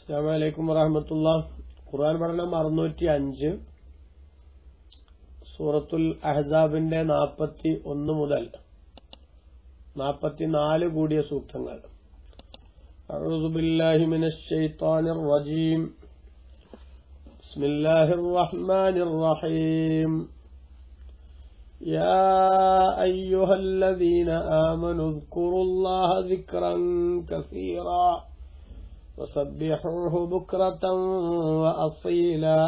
അസ്സലാമു അലൈക്കും വറഹ്മത്തുള്ളാഹി. ഖുർആൻ പഠനം 605 സൂറത്തുൽ അഹ്സാബിന്റെ 41 മുതൽ 44 കൂടിയ സൂക്തങ്ങൾ. അഊദു ബില്ലാഹി മിനശ് ശൈത്വാനിർ റജീം. ബിസ്മില്ലാഹിർ റഹ്മാനിർ റഹീം. യാ അയ്യുഹല്ലദീന ആമനൂ ഉദ്കുറുല്ലാഹ ദിക്റൻ കസീറാ وسبحوه بكرة وأصيلا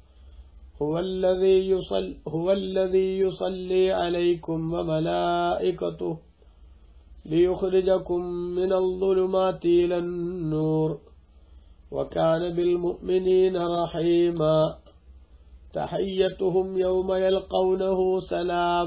هو الذي يصلي عليكم وملائكته ليخرجكم من الظلمات إلى النور وكان بالمؤمنين رحيما تحيتهم يوم يلقونه سلام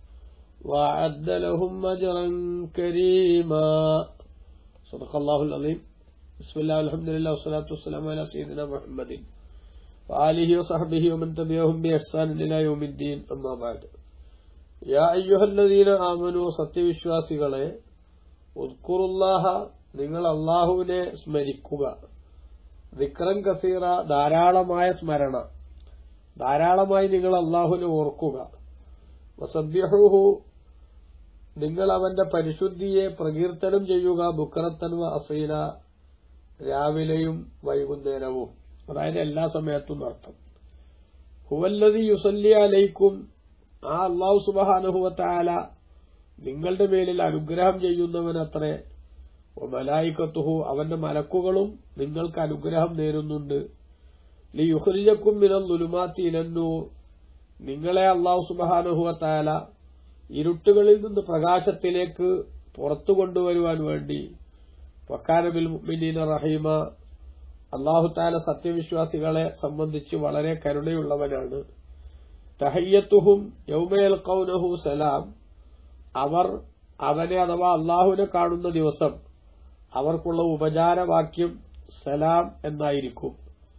وأعد لهم أجرا كريما. صدق الله العظيم. بسم الله الحمد لله والصلاة والسلام على سيدنا محمد وآله وصحبه ومن تبعهم بإحسان إلى يوم الدين. أما بعد. يا أيها الذين آمنوا സത്യവിശ്വാസികളെ ഉദ്കുറുല്ലാഹ നിങ്ങൾ അല്ലാഹുവിനെ സ്മരിക്കുക. ദിക്റൻ കസീറ ധാരാളമായ സ്മരണ, ധാരാളമായി നിങ്ങൾ അല്ലാഹുവിനെ ഓർക്കുക. വസബ്ബിഹൂഹു നിങ്ങൾ അവന്റെ പരിശുദ്ധിയെ പ്രകീർത്തനം ചെയ്യുക. ബുക്റത്തൻ വ അസീല രാവിലെയും വൈകുന്നേരവും, അതായത് എല്ലാ സമയത്തും അർത്ഥം. ഹുവല്ലദീ യുസല്ലി അലൈക്കും, ആ അല്ലാഹു സുബ്ഹാനഹു വ തആല നിങ്ങളുടെ മേലിൽ അനുഗ്രഹം ചെയ്യുന്നവനത്രേ. വമലായികത്തുഹു അവന്റെ മലക്കുകളും നിങ്ങൾക്ക് അനുഗ്രഹം നേരുന്നുണ്ട്. ലിയുഖ്രിജക്കും മിനൽ ദുലുമാത്തി ഇലന്നൂർ നിങ്ങളെ അല്ലാഹു സുബ്ഹാനഹു വ തആല ഇരുട്ടുകളിൽ നിന്ന് പ്രകാശത്തിലേക്ക് പുറത്തു കൊണ്ടുവരുവാൻ വേണ്ടി. വക്കാന ബിൽ മുഅ്മിനീന റഹീമ അല്ലാഹു തആല സത്യവിശ്വാസികളെ സംബന്ധിച്ച് വളരെ കരുണയുള്ളവനാണ്. തഹയ്യത്തുഹും യൗമ യൽഖൗനഹു സലാം അവർ അവനെ അഥവാ അല്ലാഹുവിനെ കാണുന്ന ദിവസം അവർക്കുള്ള ഉപചാരവാക്യം സലാം എന്നായിരിക്കും.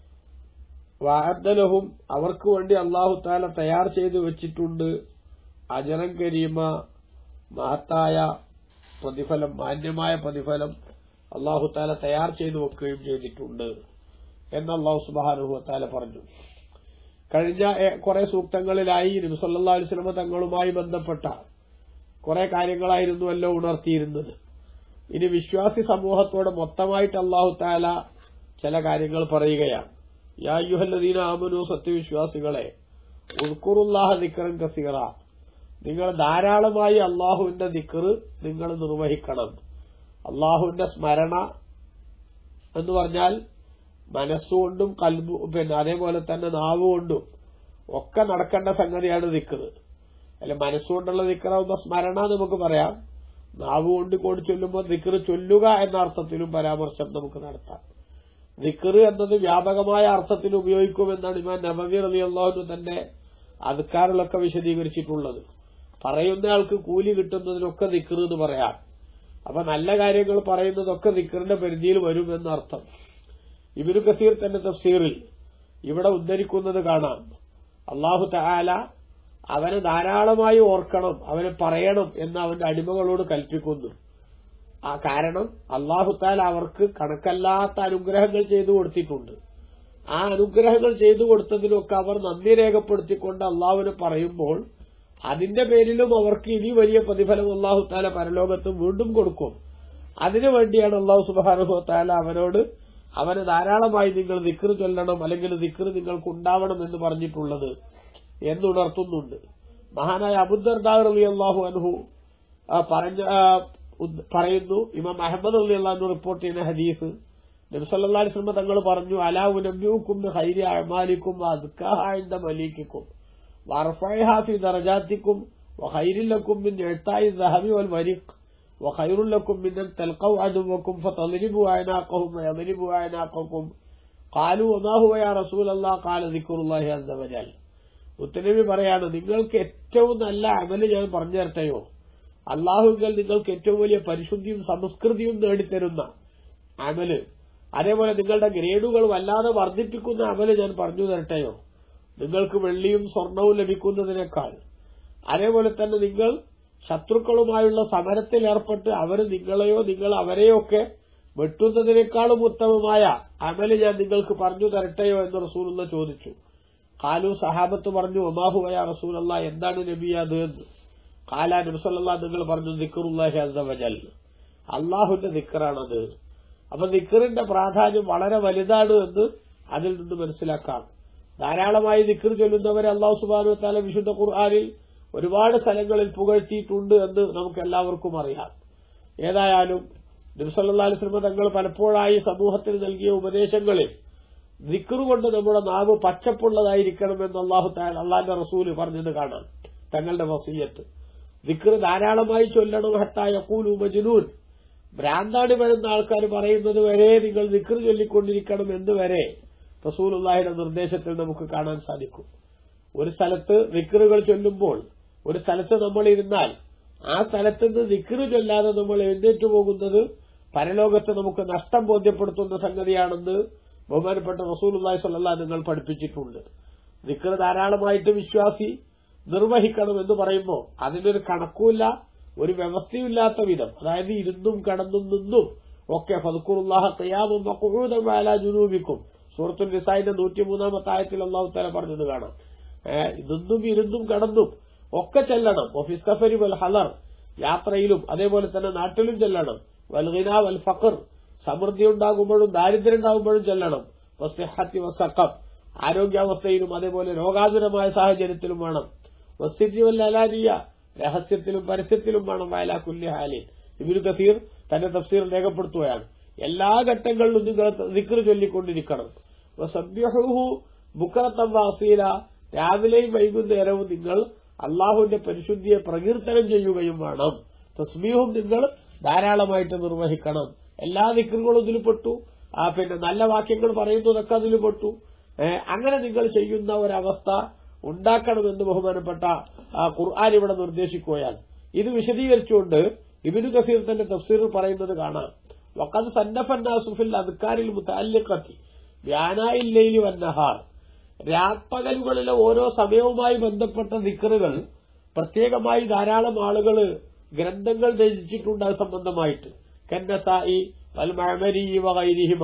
വഅദ്ദ ലഹും അവർക്ക് വേണ്ടി അല്ലാഹു തആല തയ്യാർ ചെയ്തു വെച്ചിട്ടുണ്ട് അജ്റൻ കരീമ മഹത്തായ പ്രതിഫലം, മാന്യമായ പ്രതിഫലം അല്ലാഹു തആല തയ്യാർ ചെയ്തു വെക്കുകയും ചെയ്തിട്ടുണ്ട് എന്ന് അല്ലാഹു സുബ്ഹാനഹു വ തആല പറഞ്ഞു. കഴിഞ്ഞ കുറെ സൂക്തങ്ങളിലായി നബി സല്ലല്ലാഹു അലൈഹി വസല്ലം തങ്ങളുമായി ബന്ധപ്പെട്ട കുറെ കാര്യങ്ങളായിരുന്നുവല്ലോ ഉണർത്തിയിരുന്നത്. ഇനി വിശ്വാസി സമൂഹത്തോട് മൊത്തമായിട്ട് അല്ലാഹു തആല ചില കാര്യങ്ങൾ പറയുകയാണ്. യാ അയ്യുഹല്ലദീന ആമനൂ സത്യവിശ്വാസികളെ ഉദ്കുറുല്ലാഹ ദിക്റൻ കസീറ നിങ്ങൾ ധാരാളമായി അല്ലാഹുവിന്റെ ദിക്ർ നിങ്ങൾ നിർവഹിക്കണം. അല്ലാഹുവിന്റെ സ്മരണ എന്ന് പറഞ്ഞാൽ മനസ്സുകൊണ്ടും അതേപോലെ തന്നെ നാവുകൊണ്ടും ഒക്കെ നടക്കേണ്ട സംഗതിയാണ് ദിക്ർ. അല്ലെ, മനസ്സുകൊണ്ടുള്ള ദിക്റാവുമ്പോ സ്മരണ നമുക്ക് പറയാം, നാവുകൊണ്ട് കൂടി ചൊല്ലുമ്പോൾ ദിക്ർ ചൊല്ലുക എന്ന അർത്ഥത്തിലും പരാമർശം നമുക്ക് നടത്താം. ദിക്ർ എന്നത് വ്യാപകമായ അർത്ഥത്തിൽ ഉപയോഗിക്കുമെന്നാണ് ഇമാം നബവി റളിയല്ലാഹു അൻഹു തന്റെ അദ്കാറിലൊക്കെ വിശദീകരിച്ചിട്ടുള്ളത്. പറയുന്നയാൾക്ക് കൂലി കിട്ടുന്നതിനൊക്കെ ദിക്ർ എന്ന് പറയാം. അപ്പൊ നല്ല കാര്യങ്ങൾ പറയുന്നതൊക്കെ ദിക്റിന്റെ പരിധിയിൽ വരും എന്നർത്ഥം. ഇബ്നു കസീർ തന്റെ തഫ്സീറിൽ ഇവിടെ ഉദ്ധരിക്കുന്നത് കാണാം. അല്ലാഹു തആല അവനെ ധാരാളമായി ഓർക്കണം, അവനെ പറയണം എന്ന് അവന്റെ അടിമകളോട് കൽപ്പിക്കുന്നു. ആ കാരണം അല്ലാഹു തആല അവർക്ക് കണക്കല്ലാത്ത അനുഗ്രഹങ്ങൾ ചെയ്തു കൊടുത്തിട്ടുണ്ട്. ആ അനുഗ്രഹങ്ങൾ ചെയ്തു കൊടുത്തതിലൊക്കെ അവർ നന്ദി രേഖപ്പെടുത്തിക്കൊണ്ട് അല്ലാഹുവിനെ പറയുമ്പോൾ അതിന്റെ പേരിലും അവർക്ക് ഇനി വലിയ പ്രതിഫലം അല്ലാഹു തആല പരലോകത്ത് വീണ്ടും കൊടുക്കും. അതിനുവേണ്ടിയാണ് അല്ലാഹു സുബ്ഹാനഹു വ തആല അവനെ ധാരാളമായി നിങ്ങൾ ദിക്ർ ചൊല്ലണം, അല്ലെങ്കിൽ ദിക്ർ നിങ്ങൾക്കുണ്ടാവണം എന്ന് പറഞ്ഞിട്ടുള്ളത് എന്നുണർത്തുന്നുണ്ട്. മഹാനായ അബൂദർദാ റളിയല്ലാഹു അൻഹു പറയുന്നു, ഇമാം അഹ്മദ് റളിയല്ലാഹു അൻഹു റിപ്പോർട്ട് ചെയ്യുന്ന ഹദീസ്, നബി സല്ലല്ലാഹു അലൈഹി വസല്ലം തങ്ങൾ പറഞ്ഞു, അലാ ഉനബ്ബിഉകും ബിഖൈരി അഅമാലികും വഅസ്കാഹാ ഇൻദ മലീകികും വഅർഫഇഹാ ഫി ദറജാതികും വഖൈറുൻ ലക്കും മിൻ ഇഅ്താഇ الذهബി വൽ വരിഖ് വഖൈറുൻ ലക്കും മിൻ അൻ തൽഖൗ അദുവകും ഫതദ്രിബു അഅനാഖഹും വയദ്രിബു അഅനാഖകും ഖാലു വമാ ഹുവ യാ റസൂലല്ലാഹ് ഖാല ദിക്റുല്ലാഹി അസ്സ വജൽ. മുത്തനബി പറയാണ്, നിങ്ങൾക്ക് ഏറ്റവും നല്ല അമല് ഞാൻ പറഞ്ഞു തരട്ടെയോ? അല്ലാഹുവിൽ നിങ്ങൾക്ക് ഏറ്റവും വലിയ പരിശുദ്ധിയും സംസ്കൃതിയും നേടിത്തരുന്ന അമല്, അതേപോലെ നിങ്ങളുടെ ഗ്രേഡുകൾ വല്ലാതെ വർദ്ധിപ്പിക്കുന്ന അമല് ഞാൻ പറഞ്ഞു തരട്ടെയോ? നിങ്ങൾക്ക് വെള്ളിയും സ്വർണവും ലഭിക്കുന്നതിനേക്കാൾ, അതേപോലെ തന്നെ നിങ്ങൾ ശത്രുക്കളുമായുള്ള സമരത്തിൽ ഏർപ്പെട്ട് അവർ നിങ്ങളെയോ നിങ്ങൾ അവരെയോ ഒക്കെ വെട്ടുന്നതിനേക്കാളും ഉത്തമമായ അമല് ഞാൻ നിങ്ങൾക്ക് പറഞ്ഞു തരട്ടെയോ എന്ന് റസൂലുള്ള ചോദിച്ചു. ഖാലു സഹാബത്ത് പറഞ്ഞു വമാഹു യാ റസൂലല്ലാഹ്, എന്താണ് നബി അത് എന്ന്. ഖാല നബി സല്ലല്ലാഹു നിങ്ങൾ പറഞ്ഞു ദിക്റുല്ലാഹി അസ്സ വജൽ, അല്ലാഹുവിന്റെ ദിക്റാണത്. അപ്പൊ ദിക്റിന്റെ പ്രാധാന്യം വളരെ വലുതാണ് എന്ന് അതിൽ നിന്ന് മനസ്സിലാക്കാം. ധാരാളമായി ദിക്ർ ചൊല്ലുന്നവരെ അല്ലാഹു സുബ്ഹാനഹു വ തആല വിശുദ്ധ ഖുർആനിൽ ഒരുപാട് സ്ഥലങ്ങളിൽ പുകഴ്ത്തിയിട്ടുണ്ട് എന്ന് നമുക്ക് എല്ലാവർക്കും അറിയാം. ഏതായാലും നബി സല്ലല്ലാഹു അലൈഹി വസല്ലം തങ്ങൾ പലപ്പോഴായി സമൂഹത്തിന് നൽകിയ ഉപദേശങ്ങളിൽ ദിക്ർ കൊണ്ട് നമ്മുടെ നാവ് പച്ചപ്പുള്ളതായിരിക്കണമെന്ന് അള്ളാഹുവിന്റെ റസൂല് പറഞ്ഞത് കാണാം. തങ്ങളുടെ വസിയ്യത്ത് ദിക്ർ ധാരാളമായി ചൊല്ലണം. ഹത്താ യഖൂലു മജ്നൂൻ, ഭ്രാന്താടി വരുന്ന ആൾക്കാർ പറയുന്നത് വരെ നിങ്ങൾ ദിക്ർ ചൊല്ലിക്കൊണ്ടിരിക്കണം എന്ന് വരെ റസൂലുള്ളാഹിയുടെ നിർദ്ദേശത്തിൽ നമുക്ക് കാണാൻ സാധിക്കും. ഒരു സ്ഥലത്ത് ദിക്റുകൾ ചൊല്ലുമ്പോൾ ഒരു സ്ഥലത്ത് നമ്മൾ ഇരുന്നാൽ ആ സ്ഥലത്ത് നിന്ന് ദിക്ർ ചൊല്ലാതെ നമ്മൾ എഴുന്നേറ്റു പോകുന്നത് പരലോകത്ത് നമുക്ക് നഷ്ടം ബോധ്യപ്പെടുത്തുന്ന സംഗതിയാണെന്ന് ബഹുമാനപ്പെട്ട റസൂലുള്ളാഹി സ്വല്ലല്ലാഹു നിങ്ങൾ പഠിപ്പിച്ചിട്ടുണ്ട്. ദിക്ർ ധാരാളമായിട്ട് വിശ്വാസി നിർവഹിക്കണം എന്ന് പറയുമ്പോൾ അതിനൊരു കണക്കുമില്ല, ഒരു വ്യവസ്ഥയുമില്ലാത്ത വിധം, അതായത് ഇരുന്നും കടന്നും നിന്നും ഒക്കെ ഫദ്കുറുല്ലാഹ ഖിയാമൻ വഖുഊദൻ വഅലാ ജുനൂബിക്കും സൂറത്തുൽ നിസാഇന്റെ 103-ാമത്തെ ആയത്തിൽ അല്ലാഹു തആല പറഞ്ഞത് കാണാം. നിന്നും ഇരുന്നും കടന്നും ഒക്കെ ചെല്ലണം. വഫിസ് സഫരി വൽ ഹളർ, യാത്രയിലും അതേപോലെ തന്നെ നാട്ടിലും ചെല്ലണം. വൽ ഗിനാ വൽ ഫഖർ, സമൃദ്ധി ഉണ്ടാകുമ്പോഴും ദാരിദ്ര്യം ഉണ്ടാകുമ്പോഴും ചെല്ലണം. വസിഹത്തി വസഖം, ആരോഗ്യാവസ്ഥയിലും അതേപോലെ രോഗാതുരമായ സാഹചര്യത്തിലും വേണം. വസിദ്ദി വൽ അലാനിയ, രഹസ്യത്തിലും പരസ്യത്തിലും വേണം. വഅലാ കുല്ലി ഹാലിൻ, ഇബ്നു കസീർ തന്റെ തഫ്സീറിൽ രേഖപ്പെടുത്തുകയാണ് എല്ലാ ഘട്ടങ്ങളിലും നിങ്ങൾ ദിക്ർ ചൊല്ലിക്കൊണ്ടിരിക്കണം. വസബ്ബിഹൂഹു ബുക്റതൻ വഅസീല, രാവിലെയും വൈകുന്നേരവും നിങ്ങൾ അള്ളാഹുവിന്റെ പരിശുദ്ധിയെ പ്രകീർത്തനം ചെയ്യുകയും വേണം. തസ്ബീഹും നിങ്ങൾ ധാരാളമായിട്ട് നിർവഹിക്കണം. എല്ലാ ദിക്റുകളും ഇതിൽ പെട്ടു. പിന്നെ നല്ല വാക്യങ്ങൾ പറയുന്നതൊക്കെ അതിൽ പെട്ടു. അങ്ങനെ നിങ്ങൾ ചെയ്യുന്ന ഒരവസ്ഥ ഉണ്ടാക്കണമെന്ന് ബഹുമാനപ്പെട്ട ഖുർആൻ ഇവിടെ നിർദ്ദേശിക്കുകയാണ്. ഇത് വിശദീകരിച്ചുകൊണ്ട് ഇബ്നു കസീർ തന്റെ തഫ്സീറിൽ പറയുന്നത് കാണാം. വഖദ് സന്നഫ അന്നാസു ഫിൽ അദ്കാരിൽ മുതഅല്ലിഖത്തി ബിഅനാഇൽ ലൈലി വന്നഹാർ, രാപ്പകലുകളിലെ ഓരോ സമയവുമായി ബന്ധപ്പെട്ട ദിക്റുകൾ പ്രത്യേകമായി ധാരാളം ആളുകൾ ഗ്രന്ഥങ്ങൾ രചിച്ചിട്ടുണ്ട് അത് സംബന്ധമായിട്ട്. കന്നസായി വൽ മഅമരി വഗൈരിഹിമ,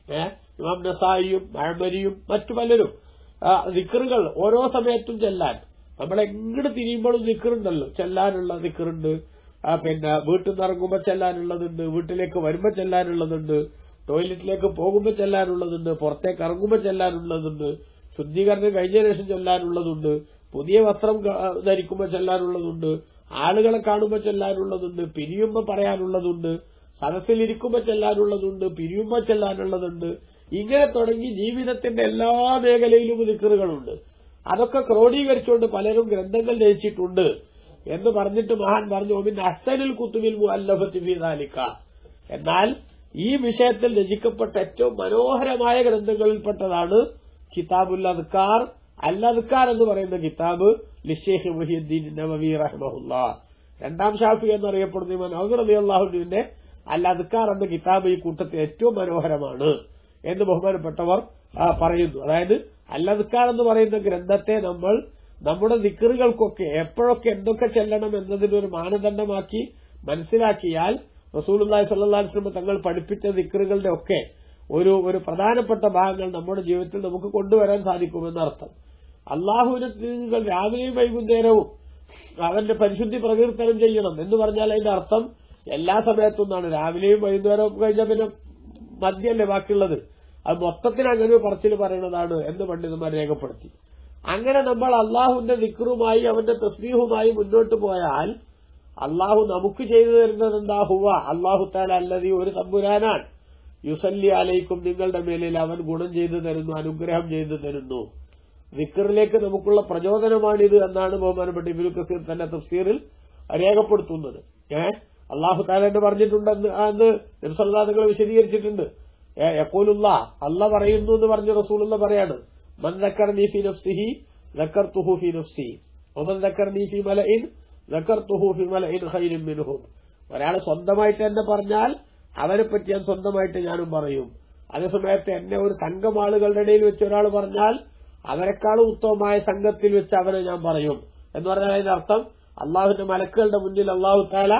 ഇമാം നസായിയും മഅമരിയും മറ്റു പലരും ദിക്റുകൾ ഓരോ സമയത്തും ചെല്ലാൻ, നമ്മളെങ്ങോട്ട് തിരിയുമ്പോഴും ദിക്റുണ്ടല്ലോ, ചെല്ലാനുള്ള ദിക്റുണ്ട്. പിന്നെ വീട്ടിൽ നിന്ന് ഇറങ്ങുമ്പോൾ ചെല്ലാനുള്ളതുണ്ട്, വീട്ടിലേക്ക് വരുമ്പോൾ ചെല്ലാനുള്ളതുണ്ട്, ടോയ്ലറ്റിലേക്ക് പോകുമ്പോൾ ചെല്ലാനുള്ളതുണ്ട്, പുറത്തേക്ക് ഇറങ്ങുമ്പോൾ ചെല്ലാനുള്ളതുണ്ട്, ശുദ്ധീകരണം കഴിഞ്ഞ ശേഷം ചെല്ലാനുള്ളതുണ്ട്, പുതിയ വസ്ത്രം ധരിക്കുമ്പോൾ ചെല്ലാനുള്ളതുണ്ട്, ആളുകളെ കാണുമ്പോൾ ചെല്ലാനുള്ളതുണ്ട്, പിരിയുമ്പോൾ പറയാനുള്ളതുണ്ട്, സദസ്സിലിരിക്കുമ്പോൾ ചെല്ലാനുള്ളതുണ്ട്, പിരിയുമ്പോൾ ചെല്ലാനുള്ളതുണ്ട്. ഇങ്ങനെ തുടങ്ങി ജീവിതത്തിന്റെ എല്ലാ മേഖലയിലും ദിക്റുകളുണ്ട്. അതൊക്കെ ക്രോഡീകരിച്ചുകൊണ്ട് പലരും ഗ്രന്ഥങ്ങൾ രചിച്ചിട്ടുണ്ട് എന്ന് പറഞ്ഞിട്ട് മഹാൻ പറഞ്ഞു മിൻ അഹ്സനിൽ കുത്തുബിൽ മുഅല്ലഫത്തി ഫീ ദാലിക, എന്നാൽ ഈ വിഷയത്തിൽ രചിക്കപ്പെട്ട ഏറ്റവും മനോഹരമായ ഗ്രന്ഥങ്ങളിൽപ്പെട്ടതാണ് കിതാബുൽ അദ്കാർ, അൽ അദ്കാർ എന്ന് പറയുന്ന കിതാബ് ലിശൈഖ് മുഹിയുദ്ദീൻ നവവി റഹിമഹുല്ലാഹ്, രണ്ടാം ഷാഫി എന്നറിയപ്പെടുന്ന ഇമാം നവവി റളിയല്ലാഹു അൻഹുവിന്റെ അൽ അദ്കാർ എന്ന കിതാബ് ഈ കൂട്ടത്തിൽ ഏറ്റവും മനോഹരമാണ് എന്ന് ബഹുമാനപ്പെട്ടവർ പറയുന്നു. അതായത് അൽ അദ്കാർ എന്ന് പറയുന്ന ഗ്രന്ഥത്തെ നമ്മൾ നമ്മുടെ ദിക്റുകൾക്കൊക്കെ എപ്പോഴൊക്കെ എന്തൊക്കെ ചെല്ലണം എന്നതിനൊരു മാനദണ്ഡമാക്കി മനസ്സിലാക്കിയാൽ റസൂലുള്ളാഹി സ്വല്ലല്ലാഹു അലൈഹി വസല്ലം തങ്ങൾ പഠിപ്പിച്ച ദിക്റുകളുടെ ഒക്കെ ഒരു പ്രധാനപ്പെട്ട ഭാഗങ്ങൾ നമ്മുടെ ജീവിതത്തിൽ നമുക്ക് കൊണ്ടുവരാൻ സാധിക്കുമെന്നർത്ഥം. അള്ളാഹുവിനെ നിങ്ങൾ രാവിലെയും വൈകുന്നേരവും അവന്റെ പരിശുദ്ധി പ്രകീർത്തനം ചെയ്യണം എന്ന് പറഞ്ഞാൽ അതിന്റെ അർത്ഥം എല്ലാ സമയത്തുനിന്നാണ്. രാവിലെയും വൈകുന്നേരവും കഴിഞ്ഞാൽ പിന്നെ മദ്യമല്ലേ ബാക്കിയുള്ളത്, അത് മൊത്തത്തിൽ അങ്ങനെ പറച്ചിൽ പറയുന്നതാണ് എന്ന് പണ്ഡിതന്മാർ രേഖപ്പെടുത്തി. അങ്ങനെ നമ്മൾ അള്ളാഹുവിന്റെ ദിക്റുമായി അവന്റെ തസ്ബീഹുമായി മുന്നോട്ട് പോയാൽ അള്ളാഹു നമുക്ക് ചെയ്തു തരുന്നത് എന്താ? ഹുവ അള്ളാഹു തആല അല്ലദീ, ഒരു തമ്പുരാനാണ്, യുസല്ലി അലൈക്കും, നിങ്ങളുടെ മേലിൽ അവൻ ഗുണം ചെയ്തു തരുന്നു, അനുഗ്രഹം ചെയ്തു തരുന്നു. ദിക്റിലേക്ക് നമുക്കുള്ള പ്രചോദനമാണിത് എന്നാണ് ബഹുമാനപ്പെട്ട ഇബ്നു കസീർ തന്റെ തഫ്സീറിൽ രേഖപ്പെടുത്തുന്നത്. അള്ളാഹു തആല എന്ന് പറഞ്ഞിട്ടുണ്ടെന്ന് നബി സല്ലല്ലാഹു അലൈഹി വസല്ലം വിശദീകരിച്ചിട്ടുണ്ട്. യഖൂലുല്ലാഹ്, അല്ലാഹ് പറയുന്നു എന്ന് പറഞ്ഞ റസൂലുള്ളാഹ് പറയാണ്, മൻ ദക്കറനി ഫീ നഫ്സിഹി ദക്കർതുഹു ഫീ നഫ്സി വമൻ ദക്കറനി ഫീ മലഇൻ ദക്കർതുഹു ഫീ മലഇൻ ഖൈരിൻ മിൻഹും. ഒരാൾ സ്വന്തമായിട്ട് എന്നെ പറഞ്ഞാൽ അവനെപ്പറ്റി ഞാൻ സ്വന്തമായിട്ട് ഞാനും പറയും. അതേസമയത്ത് എന്നെ ഒരു സംഘം ആളുകളുടെ ഇടയിൽ വെച്ച് ഒരാൾ പറഞ്ഞാൽ അവരെക്കാളും ഉത്തമമായ സംഘത്തിൽ വെച്ച് അവനെ ഞാൻ പറയും എന്ന് പറഞ്ഞാൽ അതിന്റെ അർത്ഥം അള്ളാഹുവിന്റെ മലക്കുകളുടെ മുന്നിൽ അള്ളാഹു തആല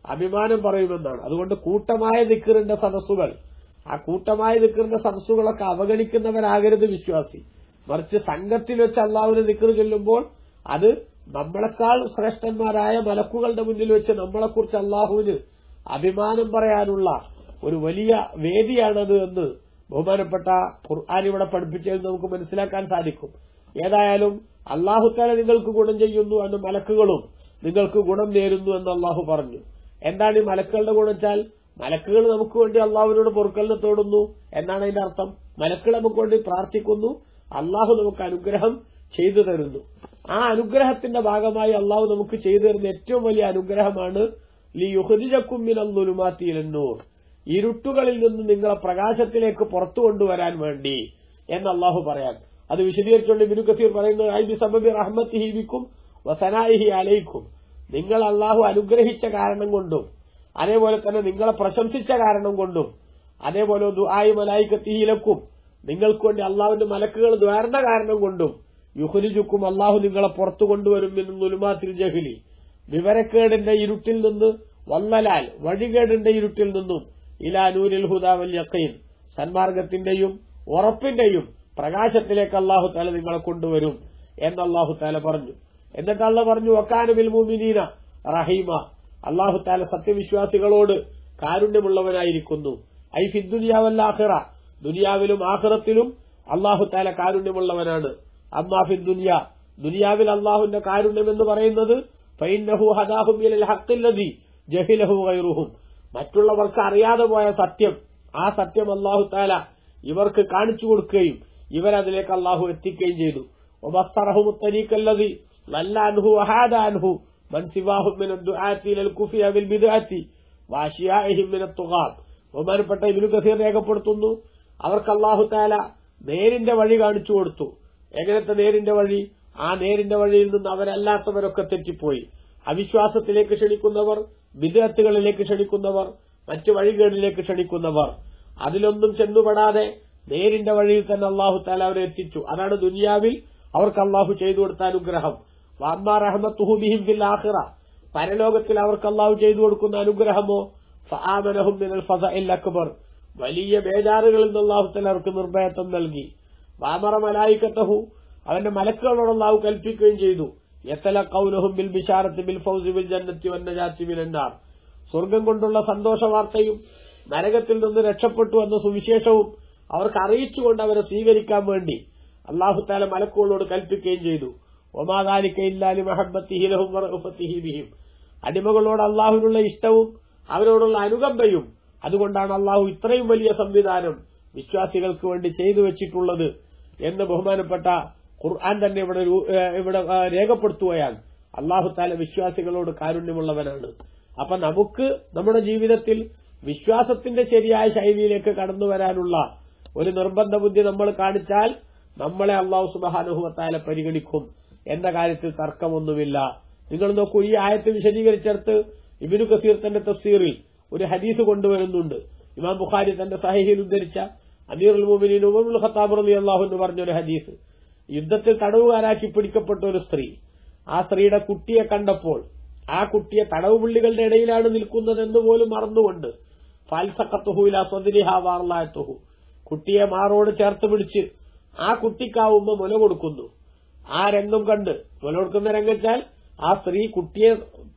അഭിമാനം പറയുമെന്നാണ്. അതുകൊണ്ട് കൂട്ടമായ ദിക്റിന്റെ സദസ്സുകൾ, ആ കൂട്ടമായ ദിക്റിന്റെ സദസ്സുകളൊക്കെ അവഗണിക്കുന്നവരാകരുത് വിശ്വാസി. മറിച്ച് സംഘത്തിൽ വെച്ച് അള്ളാഹുവിനെ ദിക്ർ ചൊല്ലുമ്പോൾ അത് നമ്മളെക്കാൾ ശ്രേഷ്ഠന്മാരായ മലക്കുകളുടെ മുന്നിൽ വെച്ച് നമ്മളെക്കുറിച്ച് അള്ളാഹുവിന് അഭിമാനം പറയാനുള്ള ഒരു വലിയ വേദിയാണത് എന്ന് ബഹുമാനപ്പെട്ട ഖുർആൻ ഇവിടെ പഠിപ്പിച്ചത് നമുക്ക് മനസ്സിലാക്കാൻ സാധിക്കും. ഏതായാലും അള്ളാഹുത്താല നിങ്ങൾക്ക് ഗുണം ചെയ്യുന്നു എന്ന് മലക്കുകളും നിങ്ങൾക്ക് ഗുണം നേരുന്നു എന്ന് അള്ളാഹു പറഞ്ഞു. എന്താണ് ഈ മലക്കുകളുടെ ഗുണം വെച്ചാൽ, മലക്കുകൾ നമുക്ക് വേണ്ടി അള്ളാഹുവിനോട് പൊറുക്കലിനെ തേടുന്നു എന്നാണ് അതിന്റെ അർത്ഥം. മലക്കുകൾ നമുക്ക് വേണ്ടി പ്രാർത്ഥിക്കുന്നു, അള്ളാഹു നമുക്ക് അനുഗ്രഹം ചെയ്തു തരുന്നു. ആ അനുഗ്രഹത്തിന്റെ ഭാഗമായി അള്ളാഹു നമുക്ക് ചെയ്തു തരുന്ന ഏറ്റവും വലിയ അനുഗ്രഹമാണ് ലിയുഖ്രിജകും മിനൽ ളുലുമാത്തി ഇലൻ നൂർ, ഇരുട്ടുകളിൽ നിന്ന് നിങ്ങളെ പ്രകാശത്തിലേക്ക് പുറത്തു കൊണ്ടുവരാൻ വേണ്ടി എന്ന് അള്ളാഹു പറയാൻ. അത് വിശദീകരിച്ചുകൊണ്ട് ഇബ്നു കസീർ പറയുന്നത് ഐ ബിസബബി റഹ്മത്തിഹി ബിക്കും വസനാഇഹി അലൈക്കും, നിങ്ങൾ അള്ളാഹു അനുഗ്രഹിച്ച കാരണം കൊണ്ടും അതേപോലെ തന്നെ നിങ്ങളെ പ്രശംസിച്ച കാരണം കൊണ്ടും അതേപോലെ ദുആഇ മലായികത്തിഹി ലക്കും, നിങ്ങൾക്ക് വേണ്ടി അള്ളാഹുവിന്റെ മലക്കുകൾ ദ്വാരണ കാരണം കൊണ്ടും യുഖ്രിജുക്കും, അള്ളാഹു നിങ്ങളെ പുറത്തു കൊണ്ടുവരും മിനൽ ളുലുമാത്തിൽ ജഹ്ലി, വിവരക്കേടിന്റെ ഇരുട്ടിൽ നിന്ന്, വല്ലലാൽ വഴികേടിന്റെ ഇരുട്ടിൽ നിന്നും, ഇലാ നൂരിൽ ഹുദാ വൽ യഖീൻ, സന്മാർഗത്തിന്റെയും ഉറപ്പിന്റെയും പ്രകാശത്തിലേക്ക് അള്ളാഹു താല നിങ്ങളെ കൊണ്ടുവരും എന്ന് അള്ളാഹു താല പറഞ്ഞു. എന്നിട്ട് അള്ളാഹു പറഞ്ഞു വകാന ബിൽ മുഅ്മിനീന റഹീമ, അള്ളാഹു താല സത്യവിശ്വാസികളോട് കാരുണ്യമുള്ളവനായിരിക്കുന്നു. ഐ ഫിദ് ദുനിയാ വൽ ആഖിറ, ദുനിയാവിലും ആഖിറത്തിലും അള്ളാഹു താല കാരുണ്യമുള്ളവനാണ്. അമ്മാ ഫിദ് ദുനിയാ, ദുനിയാവിൽ അള്ളാഹുവിന്റെ കാരുണ്യം എന്ന് പറയുന്നത് ഫഇന്നഹു ഹദാഹും ഇലൽ ഹഖ്ഖില്ലദീ ജഹിലഹു ഗൈറുഹും, മറ്റുള്ളവർക്ക് അറിയാതെ പോയ സത്യം, ആ സത്യം അള്ളാഹു താല ഇവർക്ക് കാണിച്ചു കൊടുക്കുകയും ഇവരതിലേക്ക് അള്ളാഹു എത്തിക്കുകയും ചെയ്തു. വബസ്സറഹും തരീഖല്ലദീ ലല്ല അൻഹു വഹാദ അൻഹു മൻ സിവാഹും മിനദ് ദുആത്തി ഇലൽ കുഫ്രി വൽ ബിദ്അത്തി വഅശിയാഇഹിം മിനത് തുഗാം. ബഹുമാനപ്പെട്ട ഇബ്നു കസീർ രേഖപ്പെടുത്തുന്നു, അവർക്ക് അള്ളാഹു താല നേരിന്റെ വഴി കാണിച്ചു കൊടുത്തു. എങ്ങനത്തെ നേരിന്റെ വഴി? ആ നേരിന്റെ വഴിയിൽ നിന്ന് അവരല്ലാത്തവരൊക്കെ തെറ്റിപ്പോയി. അവിശ്വാസത്തിലേക്ക് ക്ഷണിക്കുന്നവർ, ബിദ്അത്തുകളിലേക്ക് ക്ഷണിക്കുന്നവർ, മറ്റു വഴികേടിലേക്ക് ക്ഷണിക്കുന്നവർ, അതിലൊന്നും ചെന്നുപെടാതെ നേരിന്റെ വഴിയിൽ തന്നെ അള്ളാഹു താല അവരെ എത്തിച്ചു. അതാണ് ദുനിയാവിൽ അവർക്ക് അള്ളാഹു ചെയ്തു കൊടുത്ത അനുഗ്രഹം. വഅമ്മാ റഹ്മത്തുഹു ബിഹിം ഫിൽ ആഖിറ, പരലോകത്തിൽ അവർക്ക് അള്ളാഹു ചെയ്തു കൊടുക്കുന്ന അനുഗ്രഹമോ ഫആമനഹും മിനൽ ഫസഇൽ അക്ബർ, വലിയ ബേജാറുകളിൽ നിന്ന് അള്ളാഹു താല അവർക്ക് നിർഭയത്വം നൽകി. വഅമറ മലായികതഹു, അവന്റെ മലക്കുകളോട് അള്ളാഹു കൽപ്പിക്കുകയും ചെയ്തു യതലഖൗനഹും ബിൽ ബിശാറത്തി ബിൽ ഫൗസി ബിൽ ജന്നത്തി വൻ നജാത്തി മിനൻ നാർ, സ്വർഗ്ഗം കൊണ്ടുള്ള സന്തോഷ വാർത്തയും നരകത്തിൽ നിന്ന് രക്ഷപ്പെട്ടു എന്ന സുവിശേഷവും അവർക്ക് അറിയിച്ചുകൊണ്ട് അവരെ സ്വീകരിക്കാൻ വേണ്ടി അള്ളാഹു തആല മലക്കുകളോട് കൽപ്പിക്കുകയും ചെയ്തു. വമാ ദാലിക ഇല്ലാ ലിമഹബ്ബത്തിഹി ലഹും വറഅഫത്തിഹി ബിഹിം, അടിമകളോട് അള്ളാഹുവിനുള്ള ഇഷ്ടവും അവരോടുള്ള അനുകമ്പയും, അതുകൊണ്ടാണ് അള്ളാഹു ഇത്രയും വലിയ സംവിധാനം വിശ്വാസികൾക്ക് വേണ്ടി ചെയ്തു വെച്ചിട്ടുള്ളത് എന്ന് ബഹുമാനപ്പെട്ട ഖുർആൻ തന്നെ ഇവിടെ രേഖപ്പെടുത്തുകയാണ്. അള്ളാഹു തആല വിശ്വാസികളോട് കാരുണ്യമുള്ളവനാണ്. അപ്പൊ നമുക്ക് നമ്മുടെ ജീവിതത്തിൽ വിശ്വാസത്തിന്റെ ശരിയായ ശൈലിയിലേക്ക് കടന്നു വരാനുള്ള ഒരു നിർബന്ധ ബുദ്ധി നമ്മൾ കാണിച്ചാൽ നമ്മളെ അള്ളാഹു സുബ്ഹാനഹു വ തആല പരിഗണിക്കും എന്ന കാര്യത്തിൽ തർക്കമൊന്നുമില്ല. നിങ്ങൾ നോക്കൂ, ഈ ആയത്ത് വിശദീകരിച്ചെടുത്ത് ഇബ്നു കസീർ തന്റെ തഫ്സീറിൽ ഒരു ഹദീസ് കൊണ്ടുവരുന്നുണ്ട്. ഇമാം ബുഖാരി തന്റെ സഹീഹിൽ ഉദ്ധരിച്ച അമീറുൽ മുഅ്മിനീൻ ഉമർ ഇബ്നുൽ ഖത്താബ് റളിയല്ലാഹു അൻഹു പറഞ്ഞൊരു ഹദീസ്. യുദ്ധത്തിൽ തടവുകാരാക്കി പിടിക്കപ്പെട്ട ഒരു സ്ത്രീ, ആ സ്ത്രീയുടെ കുട്ടിയെ കണ്ടപ്പോൾ ആ കുട്ടിയെ തടവുപുള്ളികളുടെ ഇടയിലാണ് നിൽക്കുന്നതെന്ന് പോലും മറന്നുകൊണ്ട് ഫൽസഖത്തുഹു ഇലാ സ്വദ്രിഹാ വഅർളഅതുഹു, കുട്ടിയെ മാറോട് ചേർത്ത് പിടിച്ച് ആ കുട്ടിക്ക് ആ ഉമ്മ മുല കൊടുക്കുന്നു. ആ രംഗം കണ്ട്, മുല കൊടുക്കുന്ന രംഗം വെച്ചാൽ ആ സ്ത്രീ കുട്ടിയെ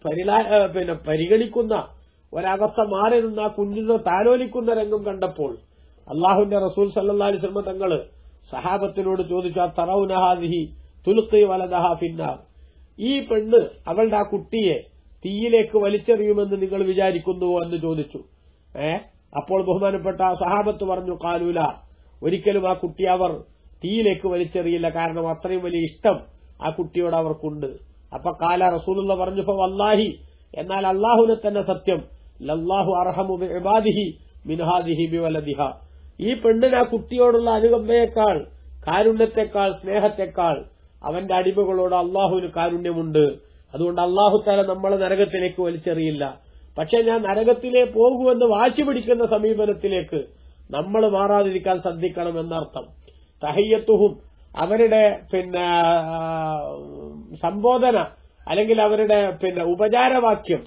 പരിഗണിക്കുന്ന ഒരവസ്ഥ മാറി നിന്ന് ആ കുഞ്ഞിനെ താലോലിക്കുന്ന രംഗം കണ്ടപ്പോൾ അള്ളാഹുവിന്റെ റസൂൽ സല്ലല്ലാഹു അലൈഹി വസല്ലം തങ്ങള് സഹാബത്തിനോട് ചോദിച്ചു, തറൗന ഹാദിഹി തുൽഖി വലദഹാ ഫിന്നാർ, ഈ പെണ്ണ് അവളുടെ ആ കുട്ടിയെ തീയിലേക്ക് വലിച്ചെറിയുമെന്ന് നിങ്ങൾ വിചാരിക്കുന്നുവോ എന്ന് ചോദിച്ചു. അപ്പോൾ ബഹുമാനപ്പെട്ട സഹാബത്ത് പറഞ്ഞു, ഖാലൂല, ഒരിക്കലും ആ കുട്ടി അവർ തീയിലേക്ക് വലിച്ചെറിയില്ല, കാരണം അത്രയും വലിയ ഇഷ്ടം ആ കുട്ടിയോട് അവർക്കുണ്ട്. അപ്പൊ കാല റസൂലുള്ള പറഞ്ഞു, വല്ലാഹി, എന്നാൽ അള്ളാഹുവിനെ തന്നെ സത്യം, ലല്ലാഹു അർഹമു ബിഇബാദിഹി മിൻ ഹാദിഹി ബിവലദിഹ, ഈ പെണ്ണിന് ആ കുട്ടിയോടുള്ള അനുകമ്പയേക്കാൾ, കാരുണ്യത്തെക്കാൾ, സ്നേഹത്തെക്കാൾ അവന്റെ അടിമകളോട് അള്ളാഹുവിന് കാരുണ്യമുണ്ട്. അതുകൊണ്ട് അള്ളാഹു തആല നമ്മളെ നരകത്തിലേക്ക് വലിച്ചെറിയില്ല. പക്ഷെ ഞാൻ നരകത്തിലേ പോകുമെന്ന് വാശി പിടിക്കുന്ന സമീപനത്തിലേക്ക് നമ്മൾ മാറാതിരിക്കാൻ ശ്രദ്ധിക്കണം എന്നർത്ഥം. തഹയ്യത്തുഹും, അവരുടെ സംബോധന അല്ലെങ്കിൽ അവരുടെ ഉപചാരവാക്യം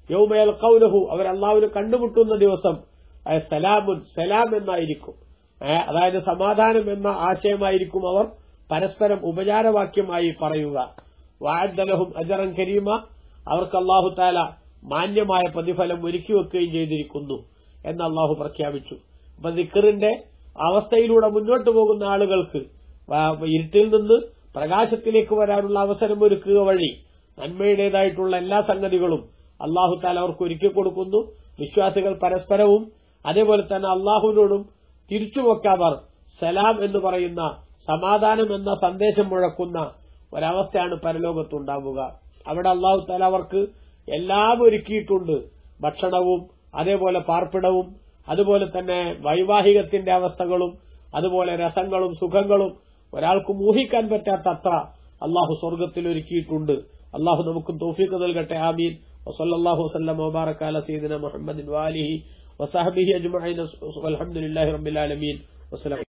യൗമ യൽഖൗനഹു അവർ അല്ലാഹുവിനെ കണ്ടുമുട്ടുന്ന ദിവസം സലാമുൻ സലാം എന്നായിരിക്കും. അതായത് സമാധാനം എന്ന ആശയമായിരിക്കും അവർ പരസ്പരം ഉപചാരവാക്യമായി പറയുക. വഅദ്ദ ലഹും അജ്റൻ കരീമ അവർക്ക് അല്ലാഹു തആല മാന്യമായ പ്രതിഫലം ഒരുക്കി വെക്കുകയും ചെയ്തിരിക്കുന്നു എന്ന് അല്ലാഹു പ്രഖ്യാപിച്ചു. അപ്പൊ ദിക്റിന്റെ അവസ്ഥയിലൂടെ മുന്നോട്ട് പോകുന്ന ആളുകൾക്ക് ഇരുട്ടിൽ നിന്ന് പ്രകാശത്തിലേക്ക് വരാനുള്ള അവസരം ഒരുക്കുക വഴി നന്മയുടേതായിട്ടുള്ള എല്ലാ സംഗതികളും അല്ലാഹു തആല അവർക്ക് ഒരുക്കി കൊടുക്കുന്നു. വിശ്വാസികൾ പരസ്പരവും അതേപോലെ തന്നെ അല്ലാഹുവിനോടും തിരിച്ചുമൊക്കെ അവർ സലാം എന്ന് പറയുന്ന സമാധാനം എന്ന സന്ദേശം മുഴക്കുന്ന ഒരവസ്ഥയാണ് പരലോകത്തുണ്ടാവുക. അവിടെ അല്ലാഹു തആല അവർക്ക് എല്ലാം ഒരുക്കിയിട്ടുണ്ട്. ഭക്ഷണവും അതേപോലെ പാർപ്പിടവും അതുപോലെ തന്നെ വൈവാഹികത്തിന്റെ അവസ്ഥകളും അതുപോലെ രസങ്ങളും സുഖങ്ങളും ഒരാൾക്ക് ഊഹിക്കാൻ പറ്റാത്തത്ര അല്ലാഹു സ്വർഗ്ഗത്തിൽ ഒരുക്കിയിട്ടുണ്ട്. അല്ലാഹു നമുക്കും തൗഫീഖ് നൽകട്ടെ. ആമീൻ. വസല്ലല്ലാഹു വസല്ലമ വബാറക അലാ സയ്യിദിന മുഹമ്മദിൻ വആലിഹി വസഹ്ബിഹി അജ്മഈൻ. വൽഹംദുലില്ലാഹി റബ്ബിൽ ആലമീൻ. വസ്സലാം.